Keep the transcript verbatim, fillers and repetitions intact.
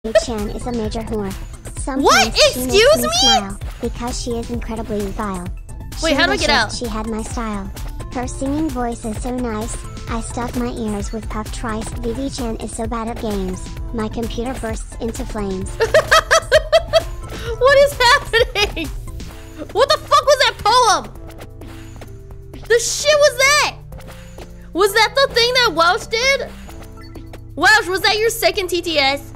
Chan is a major whore. Sometimes What? She Excuse makes me? me? Smile because she is incredibly vile. Wait, She how do I wishes get out? She had my style. Her singing voice is so nice. I stuff my ears with puff trice. Vivi Chan is so bad at games. My computer bursts into flames. What is happening? What the fuck was that poem? The shit was that? Was that the thing that Waoush did? Waoush, was that your second T T S?